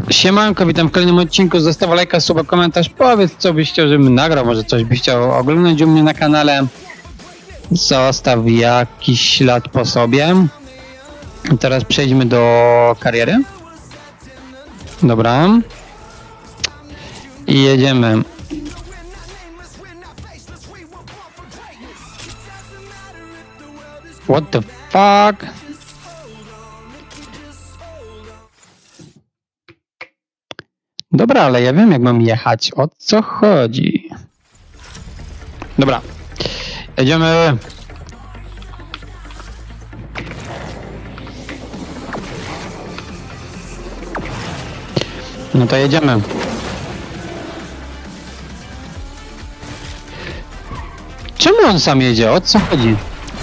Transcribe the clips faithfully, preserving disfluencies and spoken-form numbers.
Siemanko, witam w kolejnym odcinku. Zostaw lajka, suba, komentarz. Powiedz, co byś chciał, żebym nagrał. Może coś byś chciał oglądać u mnie na kanale. Zostaw jakiś ślad po sobie. Teraz przejdźmy do kariery. Dobra. I jedziemy. What the fuck? Dobra, ale ja wiem, jak mam jechać. O co chodzi? Dobra. Jedziemy. No to jedziemy. Czemu on sam jedzie? O co chodzi?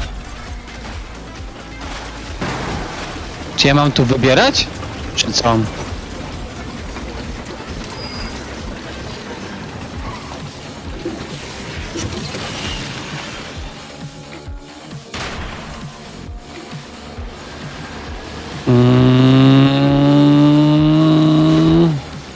Czy ja mam tu wybierać? Czy co? Mm.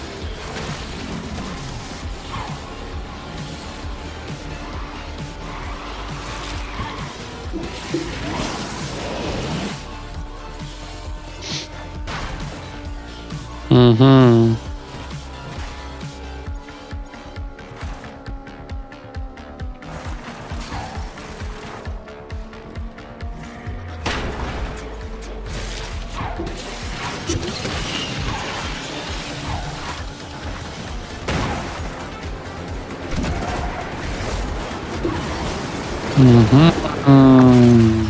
Mhm. Mhm. Mm.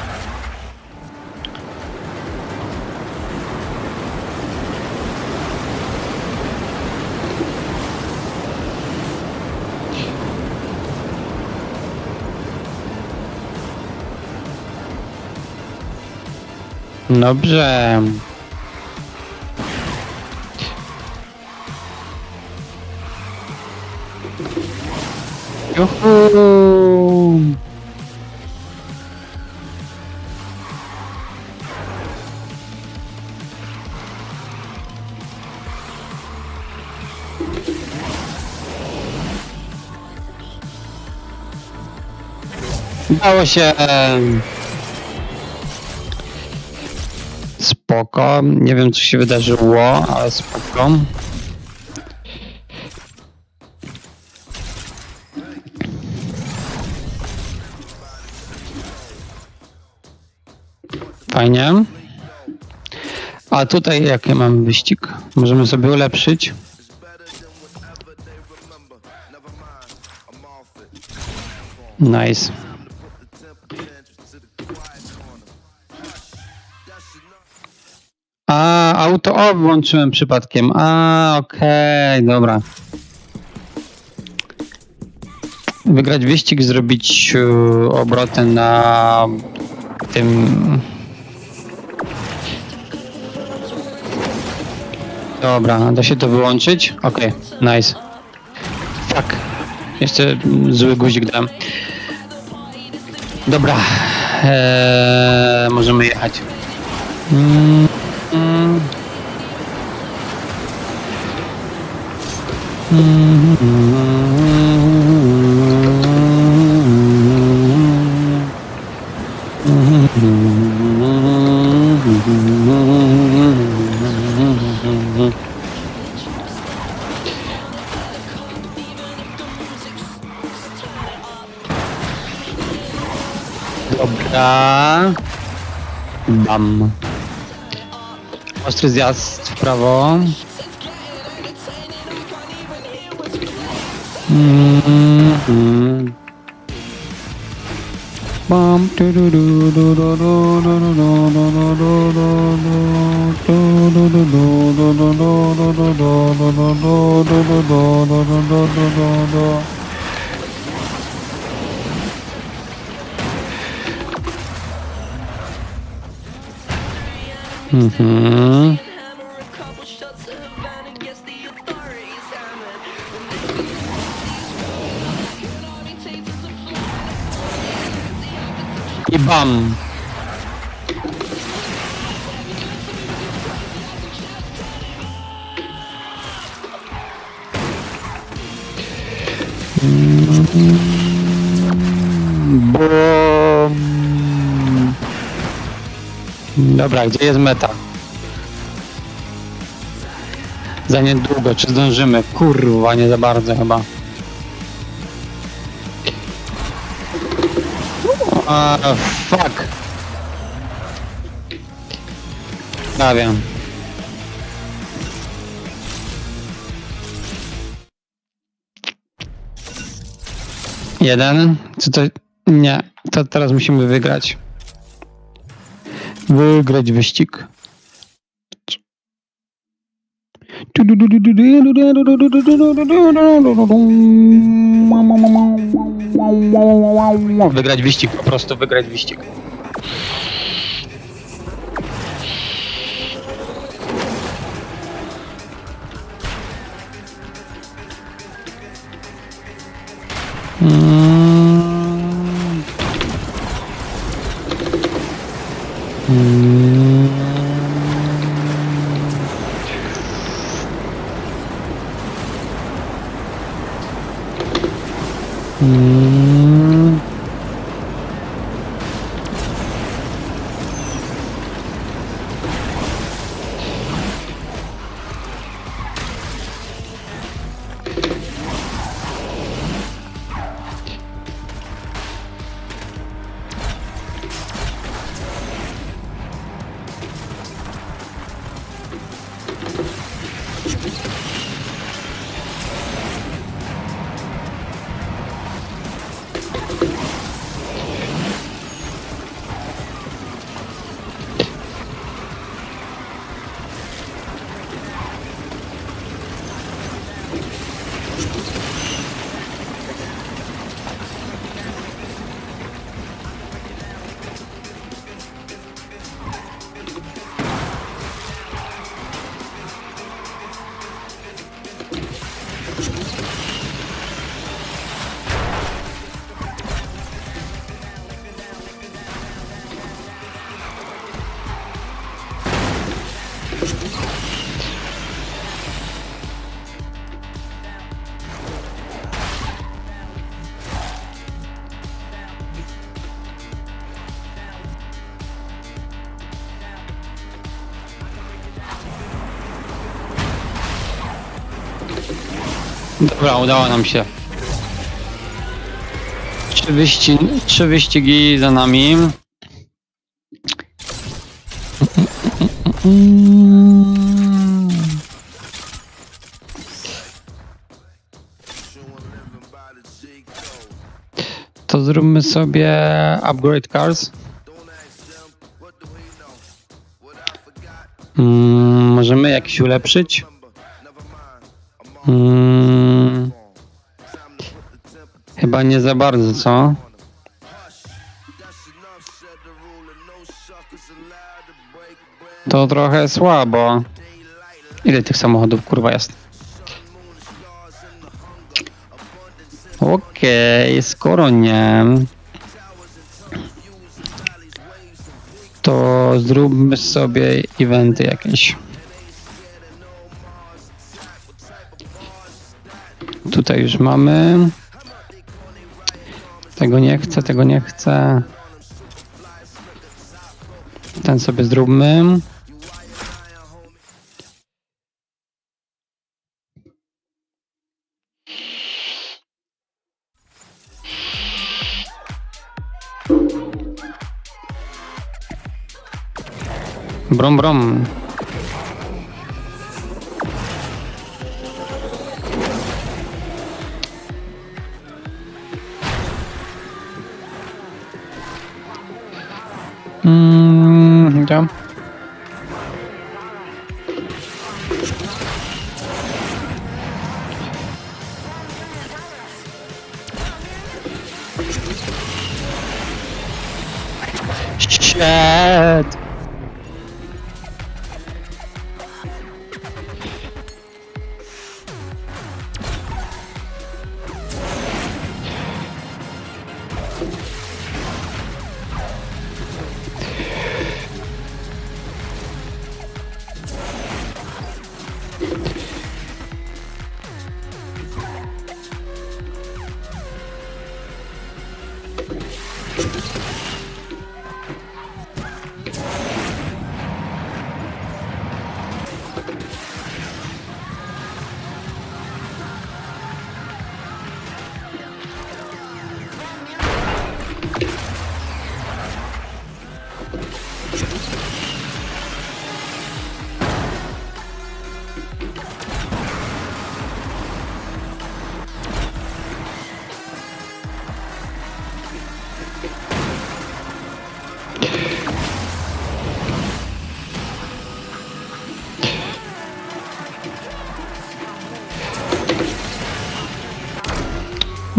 Dobrze. Juhu. Udało się. Spoko. Nie wiem, co się wydarzyło, ale spoko. Fajnie. A tutaj jaki mamy wyścig? Możemy sobie ulepszyć. Nice. A, auto off włączyłem przypadkiem. A, okej, okay, dobra. Wygrać wyścig, zrobić uh, obroty na tym... Dobra, da się to wyłączyć? Okej, okay, nice. Tak, jeszcze zły guzik dam. Dobra, eee, możemy jechać. Mm, mm. Mm, Dobra. Bam. Ostry zjazd w prawo. Mm-hmm. Bam. Mhm. I bam. Bo... Dobra, gdzie jest meta? Za niedługo, czy zdążymy? Kurwa, nie za bardzo chyba. A, fuck. Ja wiem. Jeden? Czy to... Nie. To teraz musimy wygrać. Wygrać wyścig. Wygrać wyścig, po prostu wygrać wyścig. Mm. Mm. Mm. Dobra, udało nam się. Trzy, wyści trzy wyścigi za nami. To zróbmy sobie upgrade cars. Hmm, możemy jakiś ulepszyć? Hmm, chyba nie za bardzo, co? To trochę słabo. Ile tych samochodów kurwa jest? Okej, okay, skoro nie, to zróbmy sobie eventy jakieś. Tutaj już mamy. Tego nie chcę, tego nie chcę. Ten sobie zróbmy. Brom, brom. Mm, ja. Shit.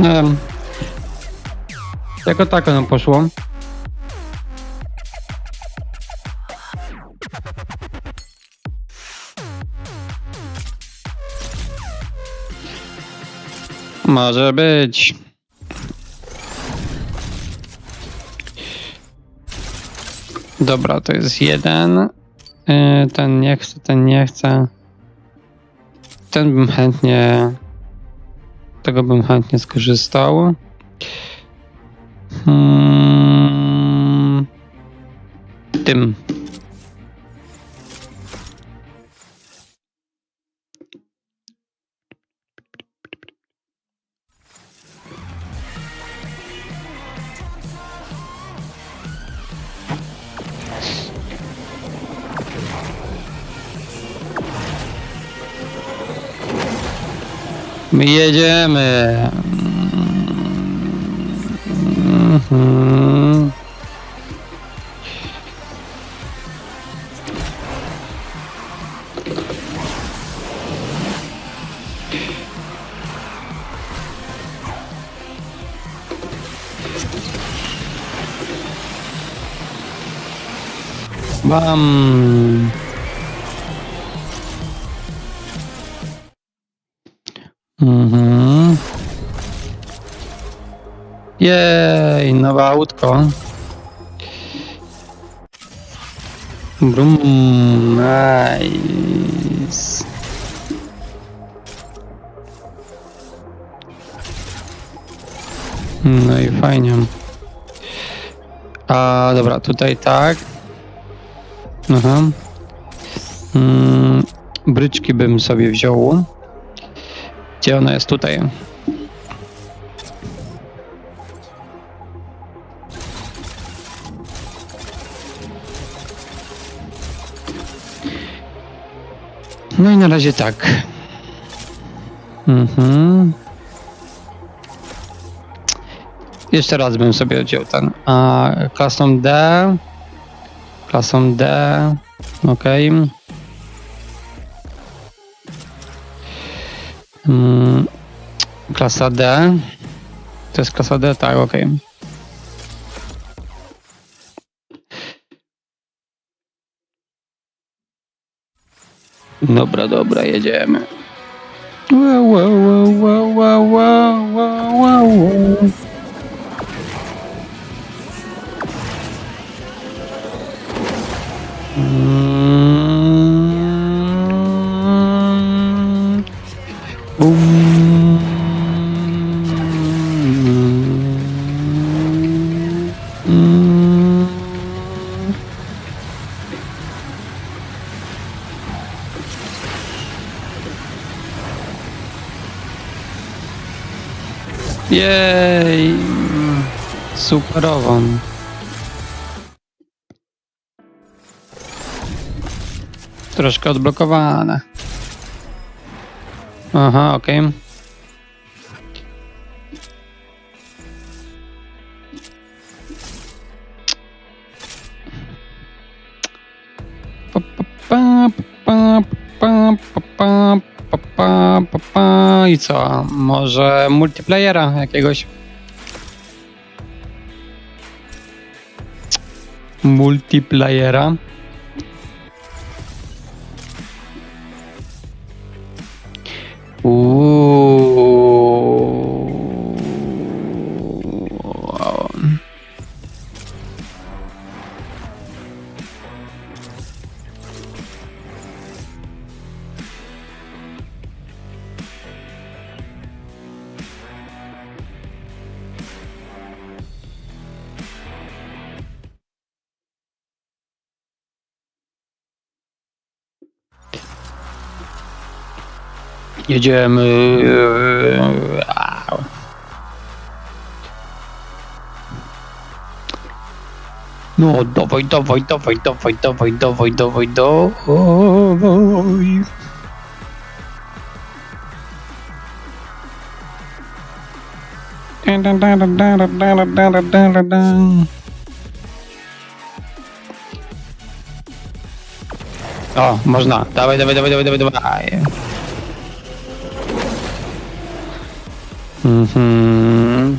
Um, jako tako nam poszło. Może być. Dobra, to jest jeden. Yy, ten nie chce, ten nie chce. Ten bym chętnie... Tego bym chętnie skorzystał. Hmm, tym. My jedziemy. Mhm. Bam. Mhm. Jej, nowe autko. Brum, nice. No i fajnie. A dobra, tutaj tak. Aha. Mm, bryczki bym sobie wziął. Gdzie ona jest? Tutaj. No i na razie tak. Mhm. Jeszcze raz bym sobie wziął ten. A klasą D. Klasą D. Ok. Hmm. Klasa D. To jest klasa D, tak, ok. Dobra, dobra, jedziemy. Wow, wow, wow, wow, wow, wow, wow. Mm. Boom. Mm. Jej, superowo. Troszkę odblokowane. Aha, okej. Okay. I co? Może multiplayera jakiegoś? Multiplayera? Jedziemy. No, dawaj, dawaj, dawaj, dawaj, dawaj, dawaj, dawaj, dawaj. O, można. Dawaj, dawaj, dawaj, dawaj, dawaj, dawaj. Mhm.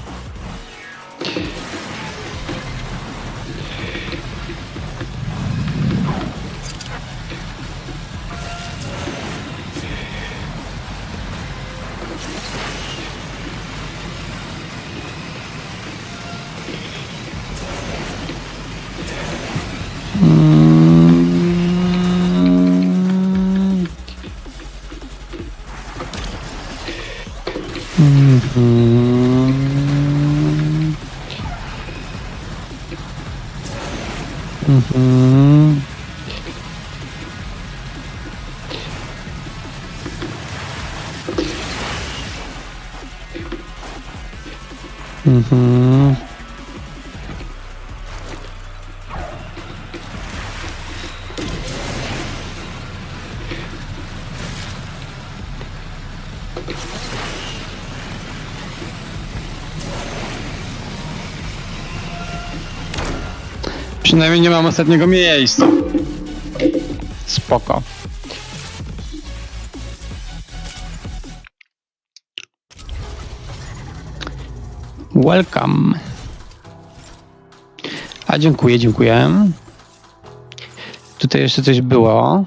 Mhm. Mhm. Przynajmniej nie mam ostatniego miejsca. Spoko. Welcome. A dziękuję, dziękuję. Tutaj jeszcze coś było.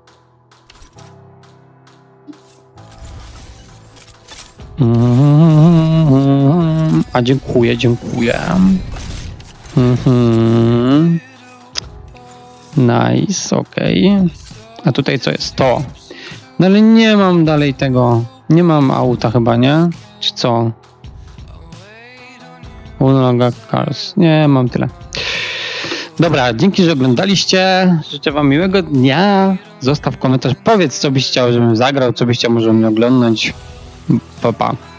A dziękuję, dziękuję. Mhm. Nice, okej. Okay. A tutaj co jest? To. No ale nie mam dalej tego. Nie mam auta chyba, nie? Czy co? Unoga Cars. Nie, mam tyle. Dobra, dzięki, że oglądaliście. Życzę wam miłego dnia. Zostaw komentarz. Powiedz, co byś chciał, żebym zagrał, co byś chciał może mnie oglądać. Pa, pa.